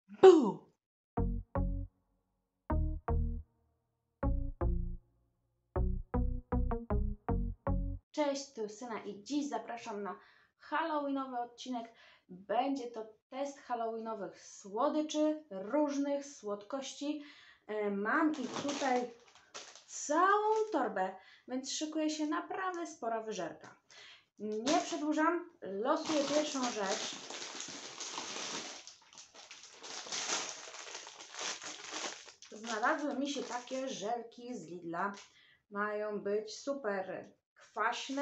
Boo! Cześć, tu Justyna i dziś zapraszam na halloweenowy odcinek. Będzie to test halloweenowych słodyczy, różnych słodkości. Mam ich tutaj całą torbę, więc szykuje się naprawdę spora wyżerka. Nie przedłużam, losuję pierwszą rzecz. Znalazły mi się takie żelki z Lidla. Mają być super kwaśne.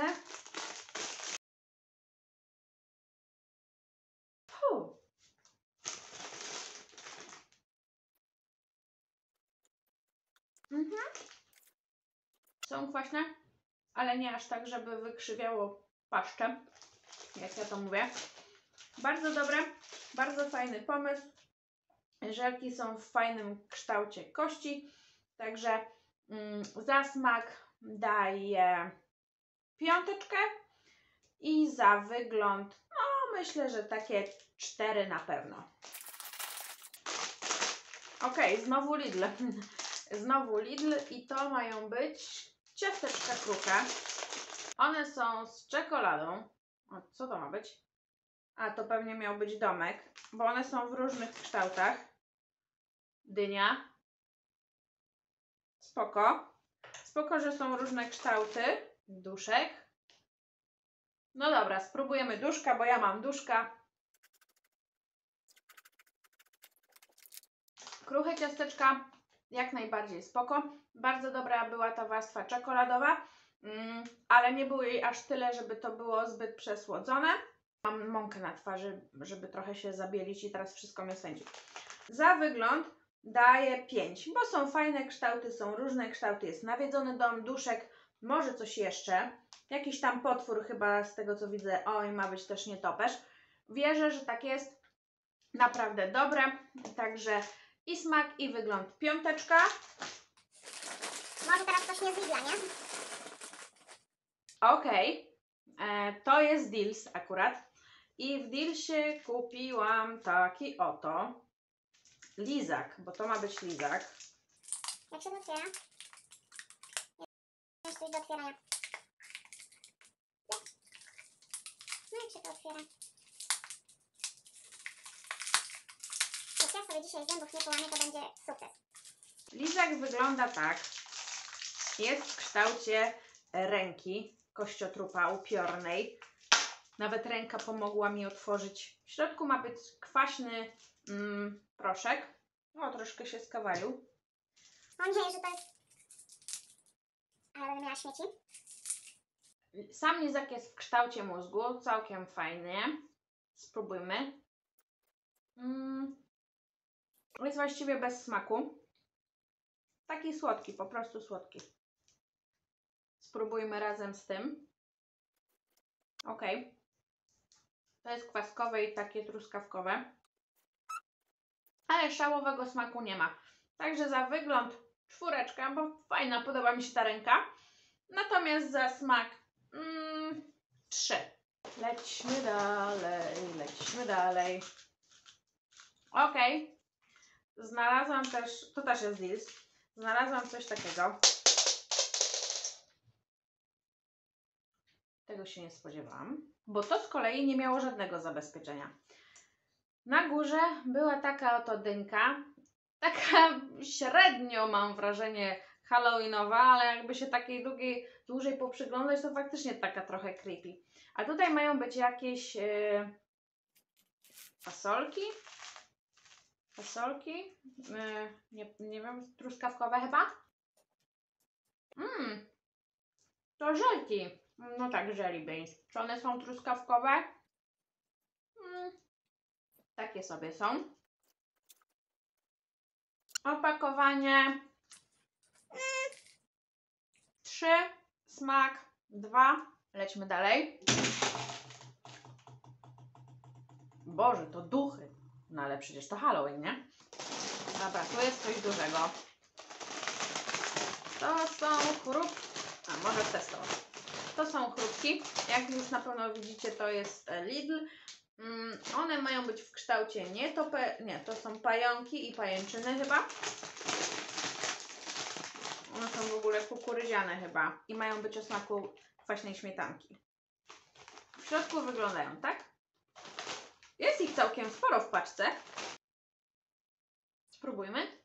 Są kwaśne, ale nie aż tak, żeby wykrzywiało paszczę, jak ja to mówię. Bardzo dobre, bardzo fajny pomysł. Żelki są w fajnym kształcie kości, także za smak daję 5 i za wygląd, no myślę, że takie 4 na pewno. Ok, znowu Lidl. Znowu Lidl i to mają być ciasteczka kruche. One są z czekoladą. O, co to ma być? A, to pewnie miał być domek, bo one są w różnych kształtach. Dynia. Spoko. Spoko, że są różne kształty. Duszek. No dobra, spróbujemy duszka, bo ja mam duszka. Kruche ciasteczka jak najbardziej spoko. Bardzo dobra była ta warstwa czekoladowa, ale nie było jej aż tyle, żeby to było zbyt przesłodzone. Mam mąkę na twarzy, żeby trochę się zabielić i teraz wszystko mnie swędzi. Za wygląd daję 5, bo są fajne kształty, są różne kształty. Jest nawiedzony dom, duszek, może coś jeszcze. Jakiś tam potwór chyba z tego co widzę. Oj, ma być też nietoperz. Wierzę, że tak jest. Naprawdę dobre. Także i smak, i wygląd 5. Może teraz coś nie z Lidla, nie? Okej. To jest Deals akurat. I w Dealsie kupiłam taki oto lizak, bo to ma być lizak. Jak się to otwiera? Jest coś do otwierania. No jak się to otwiera? Jak ja sobie dzisiaj zębów nie połamię, to będzie sukces. Lizak wygląda tak. Jest w kształcie ręki kościotrupa upiornej. Nawet ręka pomogła mi otworzyć. W środku ma być kwaśny proszek. O, troszkę się skawalił. Mam nadzieję, że to jest... Ale będę miała śmieci. Sam lizak jest w kształcie mózgu. Całkiem fajnie. Spróbujmy. Jest właściwie bez smaku. Taki słodki, po prostu słodki. Spróbujmy razem z tym. Ok. To jest kwaskowe i takie truskawkowe. Ale szałowego smaku nie ma. Także za wygląd 4, bo fajna, podoba mi się ta ręka. Natomiast za smak 3. Lećmy dalej, lećmy dalej. Ok. Znalazłam też, to też jest Deals. Znalazłam coś takiego. Tego się nie spodziewałam, bo to z kolei nie miało żadnego zabezpieczenia. Na górze była taka oto dynka, taka średnio mam wrażenie halloweenowa, ale jakby się takiej dłużej poprzyglądać, to faktycznie taka trochę creepy. A tutaj mają być jakieś fasolki? Fasolki? Nie wiem, truskawkowe chyba? To żelki. No tak, jelly beans. Czy one są truskawkowe? Takie sobie są. Opakowanie 3, smak 2. Lećmy dalej. Boże, to duchy. No ale przecież to Halloween, nie? Dobra, tu jest coś dużego. To są chrupki. A może testować. To są chrupki. Jak już na pewno widzicie, to jest Lidl. One mają być w kształcie nie, to są pająki i pajęczyny chyba. One są w ogóle kukurydziane chyba i mają być o smaku kwaśnej śmietanki. W środku wyglądają tak. Jest ich całkiem sporo w paczce. Spróbujmy.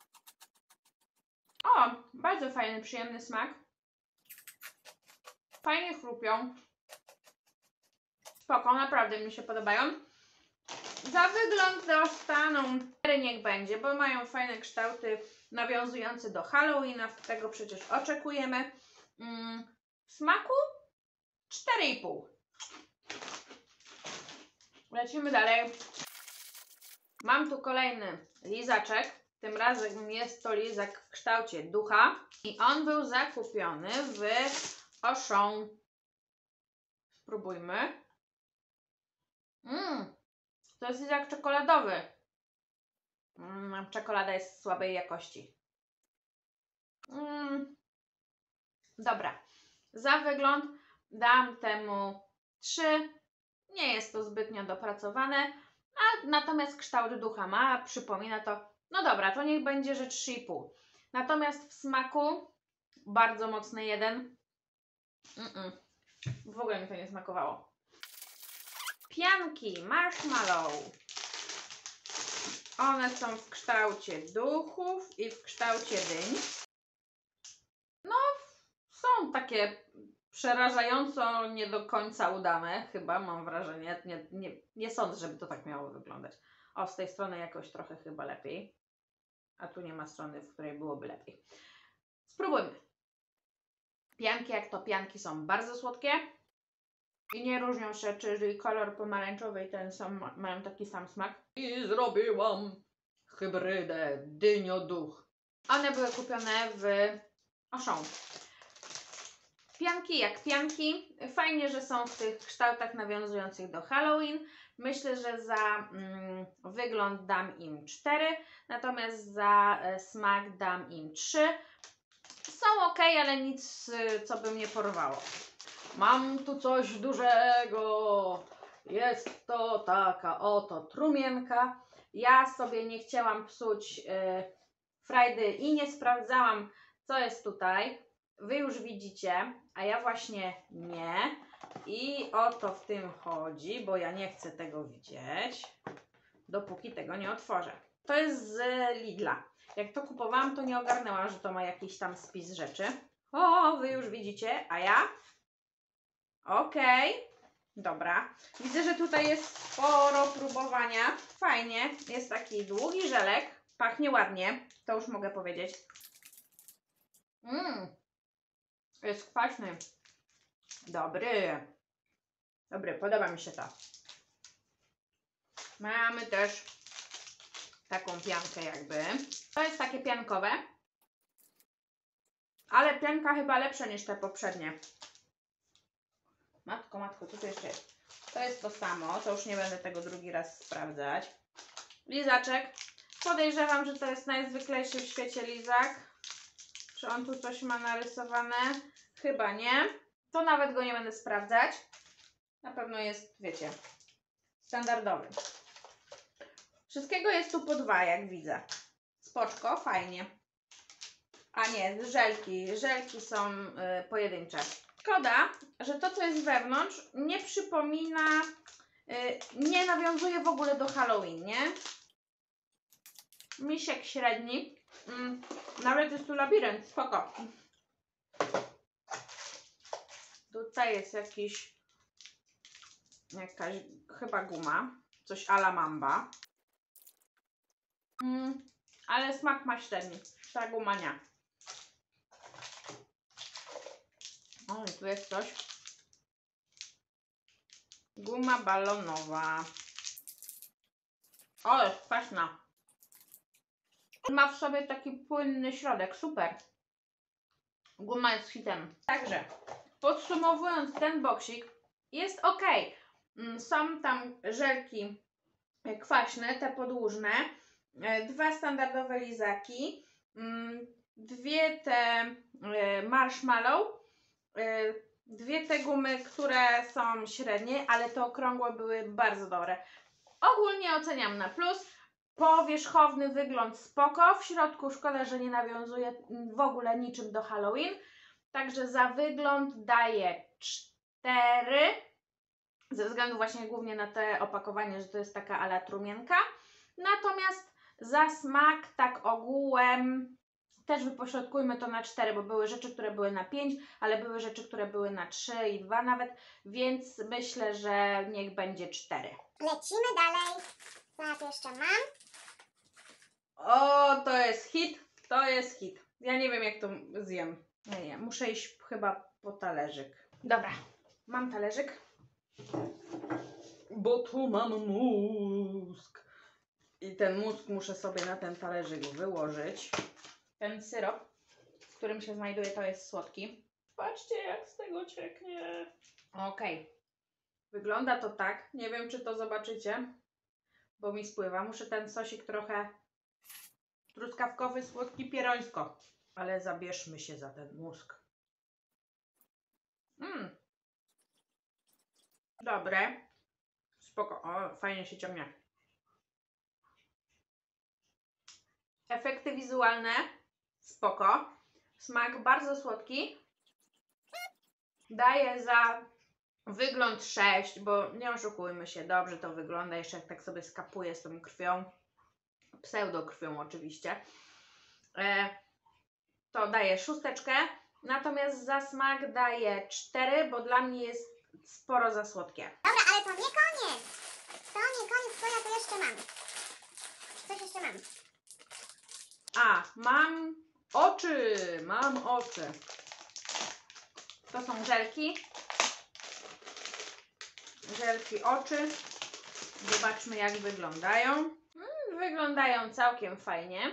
O, bardzo fajny, przyjemny smak. Fajnie chrupią. Spoko, naprawdę mi się podobają. Za wygląd dostaną 4 niech będzie, bo mają fajne kształty nawiązujące do Halloweena, tego przecież oczekujemy. W smaku 4,5. Lecimy dalej. Mam tu kolejny lizaczek. Tym razem jest to lizak w kształcie ducha i on był zakupiony w Auchan. Spróbujmy. To jest lizak czekoladowy. Czekolada jest słabej jakości. Dobra. Za wygląd dam temu 3. Nie jest to zbytnio dopracowane, a natomiast kształt ducha ma, przypomina to. No dobra, to niech będzie, że 3,5. Natomiast w smaku bardzo mocny 1. W ogóle mi to nie smakowało. Pianki marshmallow. One są w kształcie duchów i w kształcie dyń. No, są takie przerażająco nie do końca udane, chyba mam wrażenie. Nie sądzę, żeby to tak miało wyglądać. O, z tej strony jakoś trochę chyba lepiej. A tu nie ma strony, w której byłoby lepiej. Spróbujmy. Pianki jak to pianki są bardzo słodkie. I nie różnią się, czyli kolor pomarańczowy i ten sam mają taki sam smak. I zrobiłam hybrydę dynio-duch. One były kupione w Auchan. Pianki jak pianki. Fajnie, że są w tych kształtach nawiązujących do Halloween. Myślę, że za wygląd dam im 4, natomiast za smak dam im 3. Są ok, ale nic, co by mnie porwało. Mam tu coś dużego. Jest to taka oto trumienka. Ja sobie nie chciałam psuć frajdy i nie sprawdzałam, co jest tutaj. Wy już widzicie, a ja właśnie nie. I o to w tym chodzi, bo ja nie chcę tego widzieć, dopóki tego nie otworzę. To jest z Lidla. Jak to kupowałam, to nie ogarnęłam, że to ma jakiś tam spis rzeczy. O, wy już widzicie, a ja? Okej, dobra. Widzę, że tutaj jest sporo próbowania. Fajnie, jest taki długi żelek. Pachnie ładnie, to już mogę powiedzieć. Jest kwaśny. Dobry. Dobry, podoba mi się to. Mamy też taką piankę jakby. To jest takie piankowe. Ale pianka chyba lepsza niż te poprzednie. Matko, co tu jeszcze jest? To jest to samo, to już nie będę tego drugi raz sprawdzać. Lizaczek. Podejrzewam, że to jest najzwyklejszy w świecie lizak. Czy on tu coś ma narysowane? Chyba nie. To nawet go nie będę sprawdzać. Na pewno jest, wiecie, standardowy. Wszystkiego jest tu po 2, jak widzę. Spoczko, fajnie. A nie, żelki. Żelki są pojedyncze. Szkoda, że to, co jest wewnątrz, nie przypomina, nie nawiązuje w ogóle do Halloween, nie? Misiek średni. Nawet jest tu labirynt, spoko. Tutaj jest jakaś chyba guma. Coś a la Mamba. Ale smak ma średni. Ta guma nie. O, i tu jest coś. Guma balonowa. O, jest kwaśna. Ma w sobie taki płynny środek. Super. Guma jest hitem. Także, podsumowując ten boksik, jest ok. Są tam żelki kwaśne, te podłużne. 2 standardowe lizaki. 2 te marshmallow. Dwie te gumy, które są średnie, ale te okrągłe były bardzo dobre. Ogólnie oceniam na plus. Powierzchowny wygląd spoko. W środku szkoda, że nie nawiązuje w ogóle niczym do Halloween. Także za wygląd daję 4. Ze względu właśnie głównie na te opakowanie, że to jest taka ala trumienka. Natomiast za smak tak ogółem też wypośrodkujmy to na 4, bo były rzeczy, które były na 5, ale były rzeczy, które były na 3 i 2 nawet, więc myślę, że niech będzie 4. Lecimy dalej. Co jeszcze mam? O, to jest hit, to jest hit. Ja nie wiem, jak to zjem. Nie, muszę iść chyba po talerzyk. Dobra, mam talerzyk, bo tu mam mózg. I ten mózg muszę sobie na ten talerzyk wyłożyć. Ten syrop, w którym się znajduje, to jest słodki. Patrzcie, jak z tego cieknie. Okej. Wygląda to tak. Nie wiem, czy to zobaczycie, bo mi spływa. Muszę ten sosik trochę truskawkowy, słodki, pierońsko. Ale zabierzmy się za ten mózg. Dobre. Spoko. O, fajnie się ciągnie. Efekty wizualne. Spoko. Smak bardzo słodki. Daję za wygląd 6, bo nie oszukujmy się, dobrze to wygląda, jeszcze jak tak sobie skapuję z tą krwią, pseudokrwią oczywiście, to daję 6, natomiast za smak daję 4, bo dla mnie jest sporo za słodkie. Dobra, ale to nie koniec. To nie koniec, bo ja to jeszcze mam. Coś jeszcze mam. A, mam oczy. To są żelki. Żelki oczy. Zobaczmy, jak wyglądają. Wyglądają całkiem fajnie.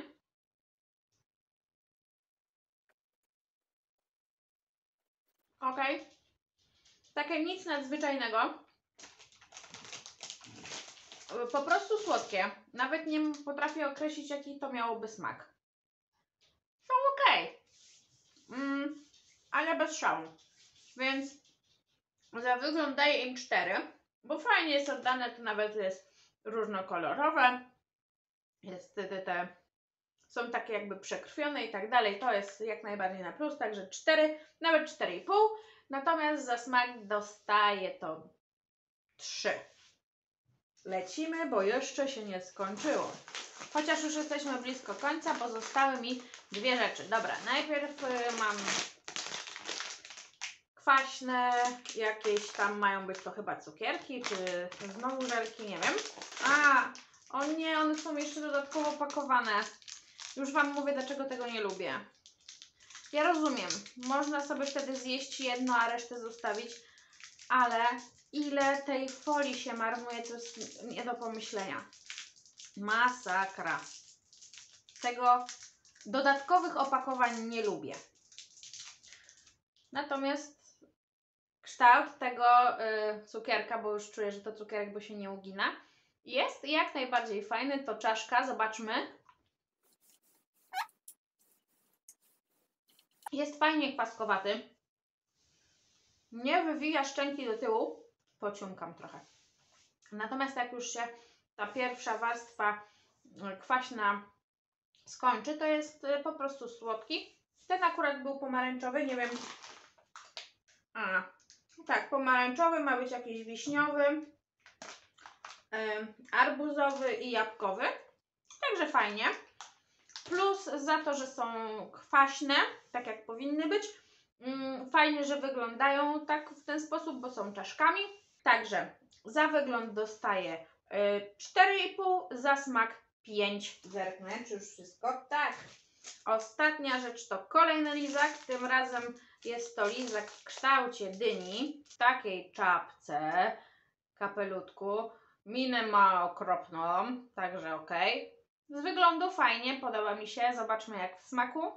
Ok. Takie nic nadzwyczajnego. Po prostu słodkie. Nawet nie potrafię określić, jaki to miałoby smak. Są ok. Ale bez szału. Więc za wygląd daję im 4. Bo fajnie jest oddane, to nawet jest różnokolorowe. Jest są takie jakby przekrwione i tak dalej. To jest jak najbardziej na plus, także 4, nawet 4,5. Natomiast za smak dostaję to 3. Lecimy, bo jeszcze się nie skończyło. Chociaż już jesteśmy blisko końca, pozostały mi dwie rzeczy. Dobra, najpierw mam kwaśne, jakieś tam mają być to chyba cukierki, czy znowu żelki, nie wiem. O nie, one są jeszcze dodatkowo pakowane. Już Wam mówię, dlaczego tego nie lubię. Ja rozumiem, można sobie wtedy zjeść jedno, a resztę zostawić, ale ile tej folii się marnuje, to jest nie do pomyślenia. Masakra. Tego dodatkowych opakowań nie lubię. Natomiast kształt tego cukierka, bo już czuję, że to cukierek, bo się nie ugina, jest jak najbardziej fajny. To czaszka, zobaczmy. Jest fajnie kwaskowaty. Nie wywija szczęki do tyłu. Pociąkam trochę. Natomiast jak już się ta pierwsza warstwa kwaśna skończy, to jest po prostu słodki. Ten akurat był pomarańczowy, nie wiem. Tak, pomarańczowy, ma być jakiś wiśniowy, arbuzowy i jabłkowy. Także fajnie. Plus za to, że są kwaśne, tak jak powinny być. Fajnie, że wyglądają tak w ten sposób, bo są czaszkami. Także za wygląd dostaję 4,5, za smak 5. Zerknę, czy już wszystko? Tak. Ostatnia rzecz to kolejny lizak. Tym razem jest to lizak w kształcie dyni, w takiej czapce, kapelutku. Minę ma okropną, także ok. Z wyglądu fajnie, podoba mi się. Zobaczmy, jak w smaku.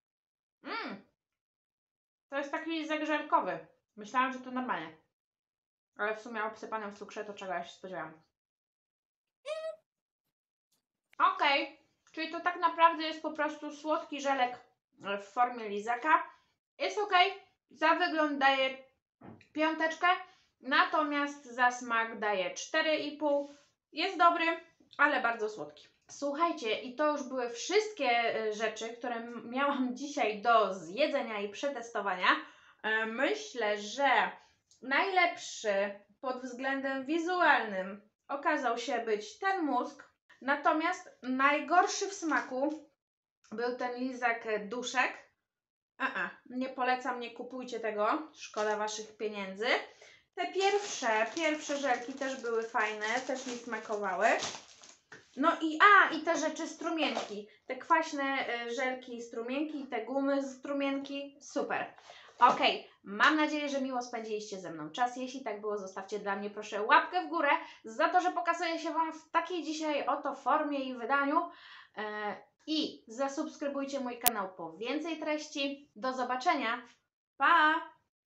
To jest taki lizak żelkowy. Myślałam, że to normalnie. Ale w sumie obsypany w cukrze, to czego ja się spodziewałam. Ok, czyli to tak naprawdę jest po prostu słodki żelek w formie lizaka. Jest ok. Za wygląd daję 5, natomiast za smak daję 4,5. Jest dobry, ale bardzo słodki. Słuchajcie, i to już były wszystkie rzeczy, które miałam dzisiaj do zjedzenia i przetestowania. Myślę, że najlepszy pod względem wizualnym okazał się być ten mózg, natomiast najgorszy w smaku był ten lizak duszek. Nie polecam, nie kupujcie tego, szkoda waszych pieniędzy. Te pierwsze żelki też były fajne, też mi smakowały. No i te rzeczy strumienki, te kwaśne żelki i strumienki, te gumy strumienki, super. Ok, mam nadzieję, że miło spędziliście ze mną czas. Jeśli tak było, zostawcie dla mnie proszę łapkę w górę za to, że pokazuję się Wam w takiej dzisiaj oto formie i wydaniu. I zasubskrybujcie mój kanał po więcej treści. Do zobaczenia. Pa!